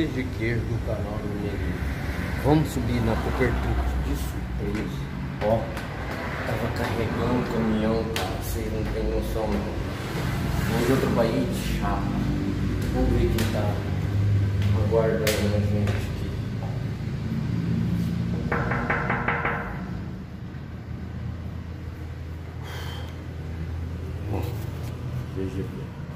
Cobertores de queijo do canal do Mineirinho. Vamos subir na cobertura de surpresa. Ó, tava carregando o caminhão, cara. Vocês não tem noção, não. Vamos de outro país, chato. Vamos ver quem tá aguardando a gente aqui. Veja bem.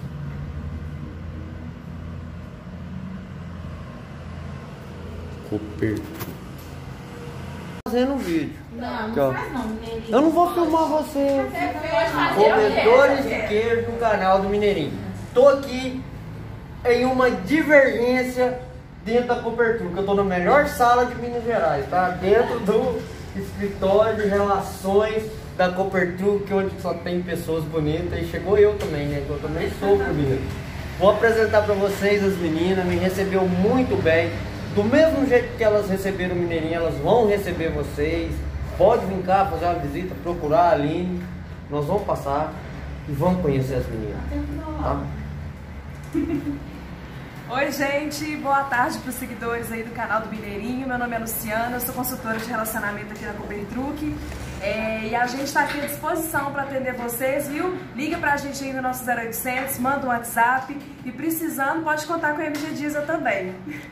Cobertura. Fazendo vídeo. Não, Aqui, não faz não, Mineirinho. Eu não vou filmar você. Cobertores de queijo do canal do Mineirinho. Tô aqui em uma divergência dentro da cobertura, que eu tô na melhor sala de Minas Gerais, tá? Dentro do escritório de relações da cobertura, que onde só tem pessoas bonitas. E chegou eu também, né? Eu também sou bonito. Vou apresentar pra vocês as meninas, me recebeu muito bem. Do mesmo jeito que elas receberam o Mineirinho, elas vão receber vocês. Pode vir cá fazer uma visita, procurar a Aline. Nós vamos passar e vamos conhecer as meninas. Tá? Oi, gente, boa tarde para os seguidores aí do canal do Mineirinho. Meu nome é Luciana, eu sou consultora de relacionamento aqui na Cobertruc. E a gente está aqui à disposição para atender vocês, viu? Liga pra gente aí no nosso 0800, manda um WhatsApp e precisando pode contar com a MG Diesel também.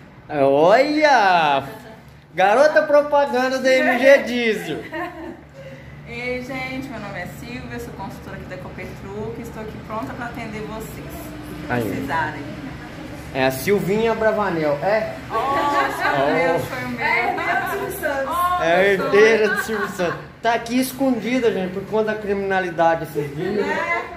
Olha! Garota propaganda da MG Diesel. Ei, gente, meu nome é Silvia, sou consultora aqui da Cobertruc, estou aqui pronta para atender vocês, se precisarem. É a Silvinha Bravanel, é? Meu, foi o meu. É a herdeira do Silvio Santos. Tá aqui escondida, gente, por conta da criminalidade esses dias.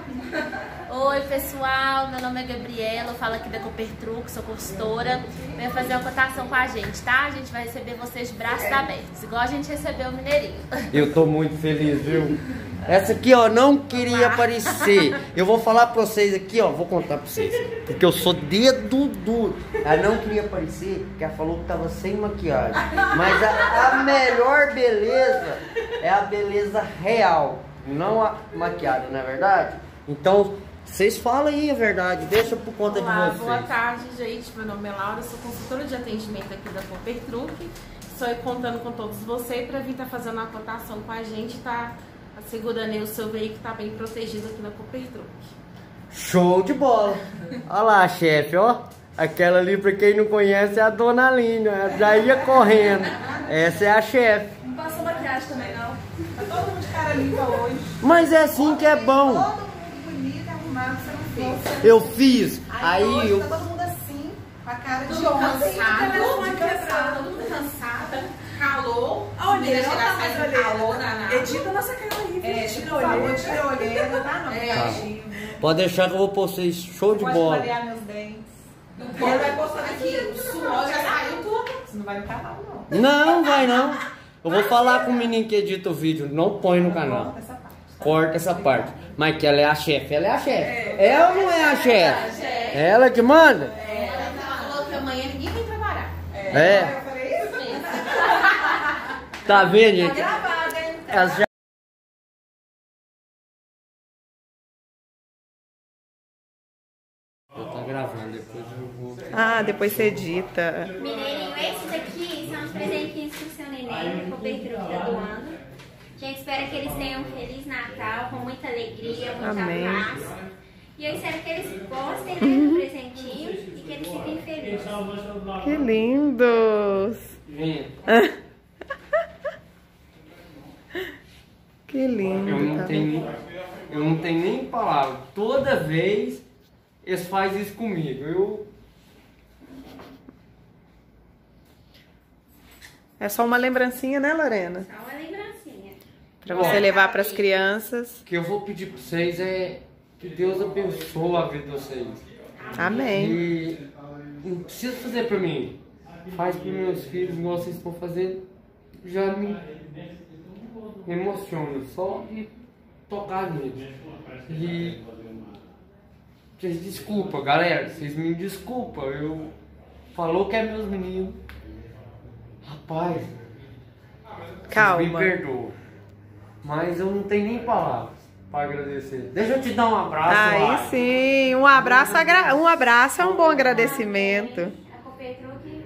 Oi pessoal, meu nome é Gabriela, eu falo aqui da Cobertruc, sou consultora. Venha fazer uma cotação com a gente, tá? A gente vai receber vocês de braços abertos, igual a gente recebeu o Mineirinho. Eu tô muito feliz, viu? Essa aqui, ó, não queria aparecer. Eu vou falar pra vocês aqui, ó, vou contar pra vocês. Porque eu sou dedo duro. Ela não queria aparecer, porque ela falou que tava sem maquiagem. Mas a melhor beleza é a beleza real, não a maquiagem, não é verdade? Então, vocês falam aí a verdade, deixa por conta de vocês. Boa tarde, gente. Meu nome é Laura, sou consultora de atendimento aqui da Cobertruc. Estou contando com todos vocês para vir estar fazendo uma cotação com a gente, tá assegurando aí o seu veículo tá bem protegido aqui na Cobertruc. Show de bola! Olha lá, chefe, ó. Aquela ali, pra quem não conhece, é a Dona Aline, ela já ia correndo. Essa é a chefe. Não passou maquiagem também, não. Tá todo mundo de cara limpa hoje. Mas é assim que é bom. Todo mundo bonito, arrumado, você não fez. Eu fiz. Aí hoje eu... tá todo mundo assim, com a cara de Todo mundo ontem. cansado, todo mundo cansado, calor. A olheira, Chega olha mais olheira. calor danado. Edita nossa cara aí, Tira por favor, tira a olheira, tá? Não, Pode deixar que eu vou pôr vocês show de pode bola. clarear meus dentes. Ele vai postar aqui, o suor já saiu tudo. Você não vai no canal, não. Não, vai não. Eu vou falar com o menino que edita o vídeo. Não põe no canal. Corta essa parte. Tá? Corta essa parte. Mas que ela é a chefe. Ela é a chefe. Ela não é a chefe. Ela que manda? Ela falou que amanhã ninguém vai trabalhar. É. Eu falei isso? Tá vendo, gente? Tá gravado, hein? Elas já... Eu tô gravando, depois eu vou... Ah, depois você edita. Mineirinho, esses aqui são os presentinhos pro seu neném, que a Cobertruc tá doando. A gente espera que eles tenham um Feliz Natal, com muita alegria, muita Amém. paz. E eu espero que eles gostem, né, do presentinho e que eles fiquem felizes. Que lindos! Vem. Que lindo, Eu não tá? tenho nem palavra. Toda vez eles fazem isso comigo. É só uma lembrancinha, né, Lorena? Só uma lembrancinha. Pra você levar pras crianças. O que eu vou pedir pra vocês é que Deus abençoe a vida de vocês. Amém. E não precisa fazer pra mim. Faz pros meus filhos, igual vocês estão fazendo. Já me emociona só de tocar neles. E vocês desculpa, galera. Vocês me desculpam. Eu falou que é meus meninos. Rapaz, Calma. me perdoam. Mas eu não tenho nem palavras para agradecer. Deixa eu te dar um abraço. Aí sim, um abraço é um bom agradecimento. A Cobertruc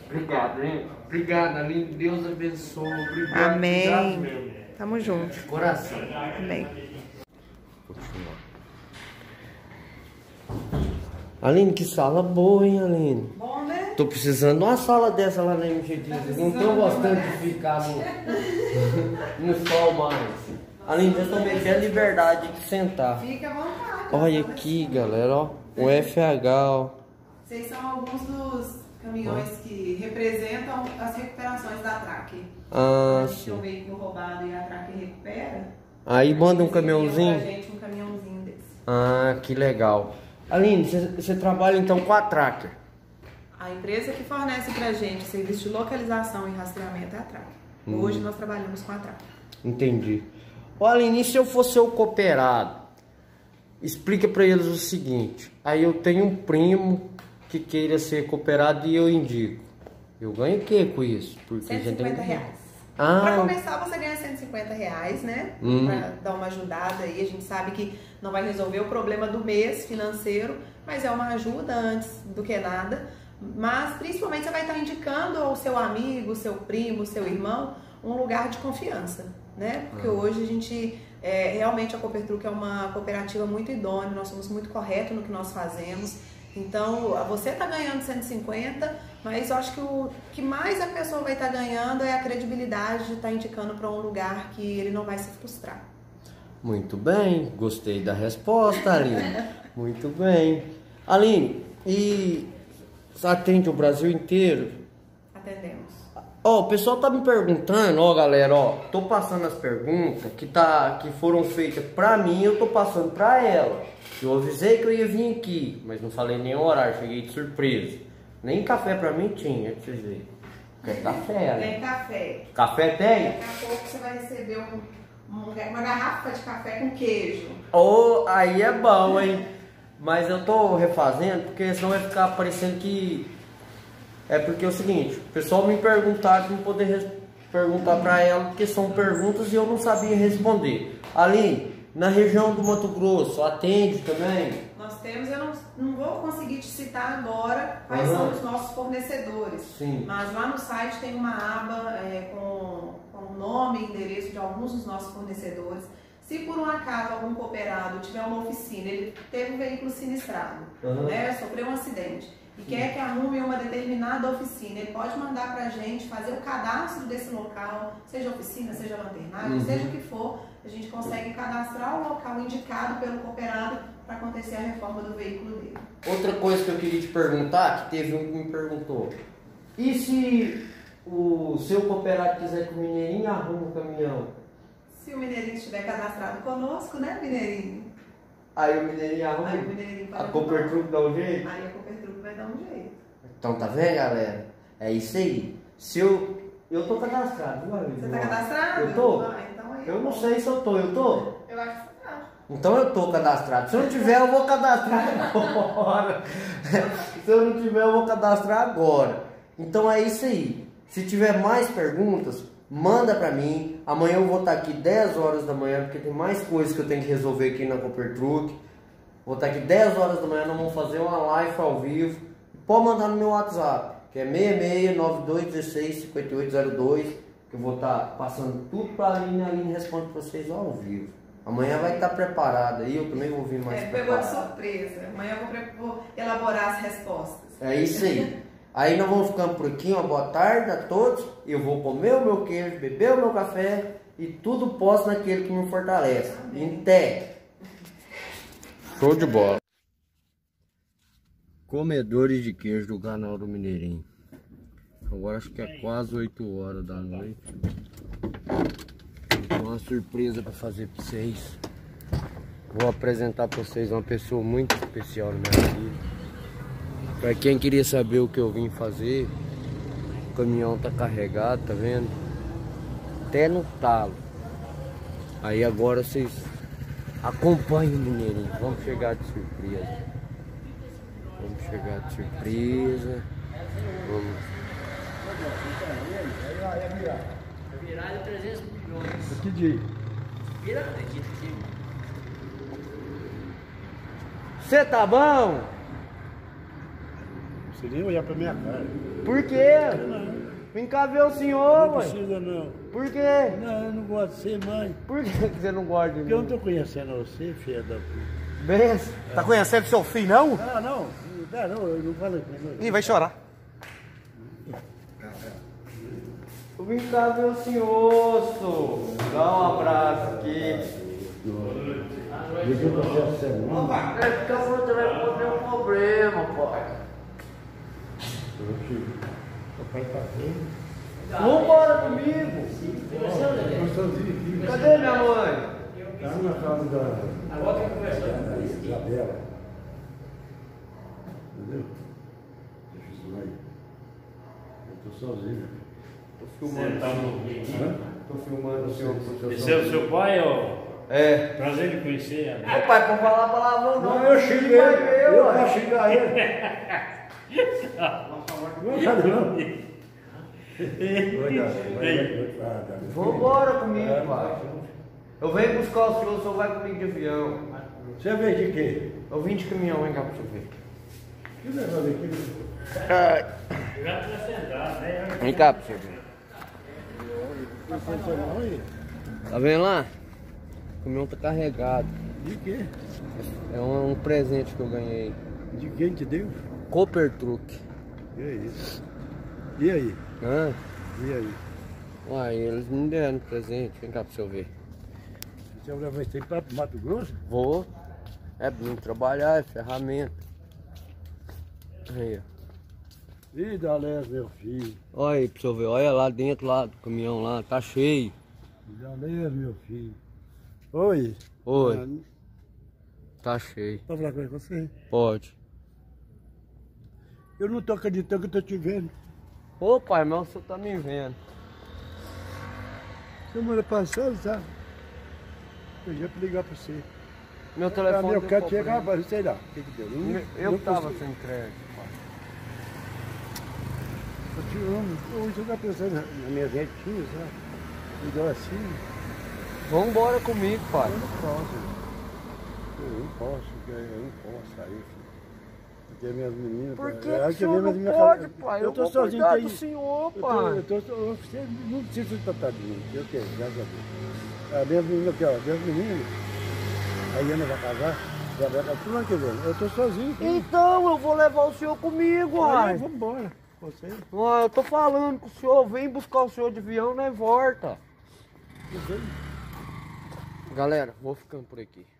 Obrigado, hein? Obrigado, Aline. Deus abençoe. Obrigado. Amém. Obrigado mesmo. Tamo junto. De coração. Amém. Continuar. Aline, que sala boa, hein, Aline? Bom, né? Tô precisando de uma sala dessa lá na MGD. Não tô gostando de ficar no sol mais. Aline, eu tomei bem a liberdade de sentar. Fica à vontade. Olha aqui, galera, ó. O FH, ó. Vocês são alguns dos caminhões que representam as recuperações da TRAC. Ah, a gente tem um veículo roubado e a TRAC recupera. Aí manda um caminhãozinho? Pra gente um caminhãozinho desse. Ah, que legal. Aline, você trabalha então com a Tracker? A empresa que fornece pra gente serviço de localização e rastreamento é a TRAC. Hoje nós trabalhamos com a TRAC. Entendi. Ô Aline, e se eu for seu cooperado? Explica pra eles o seguinte. Aí eu tenho um primo que queira ser cooperado e eu indico. Eu ganho o que com isso? Porque R$150. Ah. Para começar, você ganha R$150, né? Para dar uma ajudada aí. A gente sabe que não vai resolver o problema do mês financeiro, mas é uma ajuda antes do que nada. Mas principalmente você vai estar indicando ao seu amigo, seu primo, seu irmão, um lugar de confiança, né? Porque hoje a gente, realmente a Coopertruck é uma cooperativa muito idônea, nós somos muito corretos no que nós fazemos. Então, você está ganhando 150, mas eu acho que o que mais a pessoa vai estar ganhando é a credibilidade de estar indicando para um lugar que ele não vai se frustrar. Muito bem, gostei da resposta, Aline. Muito bem. Aline, e você atende o Brasil inteiro? Atendemos. Ó, o pessoal tá me perguntando, ó galera, ó, tô passando as perguntas que foram feitas pra mim, eu tô passando pra ela. Eu avisei que eu ia vir aqui, mas não falei nem o horário, cheguei de surpresa. Nem café pra mim tinha, pra vocês verem. Quer café, né? Tem café. Café tem? Daqui a pouco você vai receber uma garrafa de café com queijo. Oh, aí é bom, hein? Mas eu tô refazendo, porque senão vai ficar parecendo que... É porque é o seguinte, o pessoal me perguntar, não poder perguntar pra ela, porque são perguntas e eu não sabia responder. Aline, na região do Mato Grosso, atende também? Nós temos, eu não vou conseguir te citar agora quais são os nossos fornecedores. Sim. Mas lá no site tem uma aba com o nome e endereço de alguns dos nossos fornecedores. Se por um acaso algum cooperado tiver uma oficina, ele teve um veículo sinistrado, né, sofreu um acidente e quer que arrume uma determinada oficina, ele pode mandar pra gente fazer o cadastro desse local, seja oficina, seja lanternário, seja o que for, a gente consegue cadastrar o local indicado pelo cooperado para acontecer a reforma do veículo dele. Outra coisa que eu queria te perguntar, que teve um que me perguntou, e se o seu cooperado quiser que o Mineirinho arrume o caminhão? Se o Mineirinho estiver cadastrado conosco, né, Mineirinho? Aí o Mineirinho arruma? Aí o Mineirinho vai a Coopertruck dá um jeito? Aí a Coopertruck vai dar um jeito. Então tá vendo, galera? É isso aí. Se eu tô cadastrado, viu, amigo? Você tá cadastrado? Eu tô. Ah, então aí eu não sei se eu tô. Eu tô? Eu acho que tá. Então eu tô cadastrado. Se eu não tiver, eu vou cadastrar agora. Se eu não tiver, eu vou cadastrar agora. Então é isso aí. Se tiver mais perguntas, manda pra mim. Amanhã eu vou estar aqui 10 horas da manhã, porque tem mais coisas que eu tenho que resolver aqui na Coopertruck. Vou estar aqui 10 horas da manhã, nós vamos fazer uma live ao vivo. Pode mandar no meu WhatsApp, que é 6692165802, que eu vou estar passando tudo pra Aline e a Aline responde pra vocês ao vivo. Amanhã vai estar preparada e eu também vou vir mais preparado. preparado. Pegou de surpresa. Amanhã eu vou elaborar as respostas. É isso aí. Aí nós vamos ficando por aqui, uma boa tarde a todos. Eu vou comer o meu queijo, beber o meu café e tudo posso naquele que me fortalece. Até! Show de bola! Comedores de queijo do canal do Mineirinho. Agora acho que é quase 8 horas da noite. Tem uma surpresa para fazer para vocês. Vou apresentar para vocês uma pessoa muito especial na minha vida. Para quem queria saber o que eu vim fazer, o caminhão tá carregado, tá vendo? Até no talo. Aí agora vocês acompanhem o Mineirinho. Vamos chegar de surpresa. Vamos chegar de surpresa. Vamos. Virada 300 milhões. Que dia? Virada aqui. Você tá bom? Você nem olhar pra minha cara. Por quê? Não, Vem cá ver o senhor, não ué. precisa não. Por quê? Não, eu não gosto de ser mãe. Por que você não gosta de Porque eu não mim? tô conhecendo você, filha da puta. Benção. Tá conhecendo seu filho, não? Ah, não. Não, eu não falo com ele. Ih, vai chorar. Vem cá ver o senhor, sou. Dá um abraço aqui. Deixa eu fazer a semana. É porque eu vou ter um problema, pai. O pai tá vendo. Vambora comigo. Cadê minha mãe? Tá na casa da Isabela. Entendeu? Deixa isso aí. Eu tô sozinho. Tô filmando. Tô filmando o senhor. Esse é o seu pai, ó? É. Prazer em conhecer. Ô pai, pra falar palavrão não. Não, eu xinguei Vai ele. ver, Eu ué. posso xingar ele. Não, Vambora comigo, pai. Eu venho buscar o senhor vai comigo de avião. Você veio de quê? Eu vim de caminhão, vem cá pra você ver. Que negócio aqui? Já tinha sentado, né? Vem cá pra você ver. Tá vendo lá? O caminhão tá carregado. De quê? É um presente que eu ganhei. De quem te deu? Cooper Truck. E aí? E aí? Hã? E aí? Uai, eles me deram presente. Vem cá pra você ver. Você vai levar isso aí para Mato Grosso? Vou. É bom trabalhar, é ferramenta. Aí, ó. Ih, Dalés, meu filho. Olha aí pra você ver. Olha lá dentro lá do caminhão lá. Tá cheio. Dalés, meu filho. Oi. Oi. Tá cheio. Posso falar com você? Pode. Eu não tô acreditando que eu tô te vendo. Ô pai, mas você tá me vendo. Semana passada, sabe? Eu ia ligar pra você. Meu telefone Eu deu quero problema. chegar, mas sei lá. O que deu? Eu tava consigo. sem crédito, pai. Eu te amo. Hoje eu tava pensando na minha netinha, sabe? Me deu assim. Vambora comigo, pai. Eu não posso. Eu não posso sair, filho. Porque minhas meninas... Por que é, o senhor minhas não meninas- pode, pai? Eu tô vou sozinho cuidar aí. do senhor, Eu pai. você não precisa tratar de mim. Eu tenho, graças a Deus. A minha menina aqui, ó. Minhas meninas. A Iana vai casar. Já vai casar. Tudo ano que vem. Eu tô sozinho. Filho. Então, eu vou levar o senhor comigo, Aí, pai. vamos embora. Você? Ó, eu tô falando com o senhor, vem buscar o senhor de avião, né? Volta. Você? Galera, vou ficando por aqui.